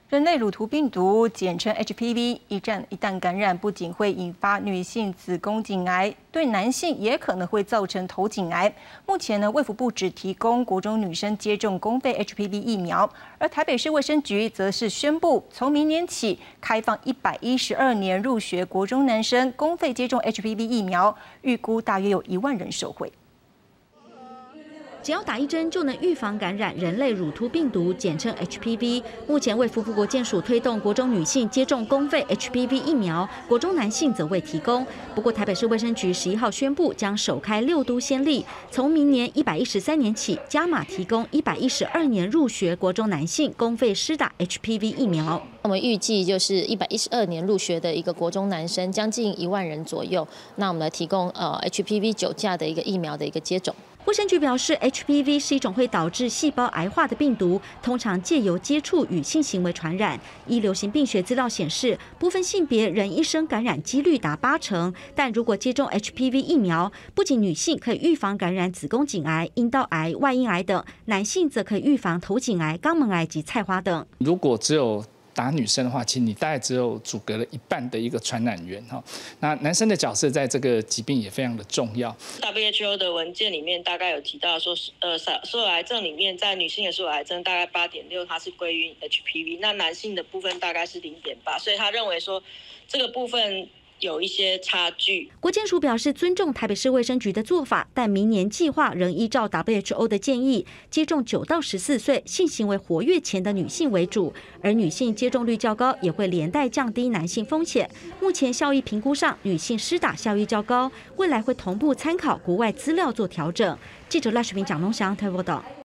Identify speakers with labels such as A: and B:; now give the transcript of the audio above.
A: 人类乳头病毒，简称 HPV， 一旦感染，不仅会引发女性子宫颈癌，对男性也可能会造成头颈癌。目前呢，卫福部只提供国中女生接种公费 HPV 疫苗，而台北市卫生局则是宣布，从明年起开放112年入学国中男生公费接种 HPV 疫苗，预估大约有1万人受惠。
B: 只要打1针就能预防感染人类乳突病毒，简称 HPV。目前卫福部国健署推动国中女性接种公费 HPV 疫苗，国中男性则未提供。不过台北市卫生局11号宣布，将首开6都先例，从明年113年起加码提供112年入学国中男性公费施打 HPV 疫苗。
C: 我们预计就是112年入学的一个国中男生，将近1万人左右。那我们来提供HPV 9价的一个疫苗的一个接种。
B: 卫生局表示 ，HPV 是一种会导致细胞癌化的病毒，通常借由接触与性行为传染。依流行病学资料显示，部分性别人一生感染几率达80%，但如果接种 HPV 疫苗，不仅女性可以预防感染子宫颈癌、阴道癌、外阴癌等，男性则可以预防头颈癌、肛门癌及菜花等。
D: 如果只有 打女生的话，其实你大概只有阻隔了1半的一个传染源哈。那男生的角色在这个疾病也非常的重要。
E: WHO 的文件里面大概有提到说，所有癌症里面，在女性的所有癌症大概8.6，它是归于 HPV， 那男性的部分大概是0.8，所以他认为说这个部分 有一些差距。
B: 国健署表示尊重台北市卫生局的做法，但明年计划仍依照 WHO 的建议，接种9到14岁性行为活跃前的女性为主，而女性接种率较高，也会连带降低男性风险。目前效益评估上，女性施打效益较高，未来会同步参考国外资料做调整。记者赖世平、蒋龙祥台报道。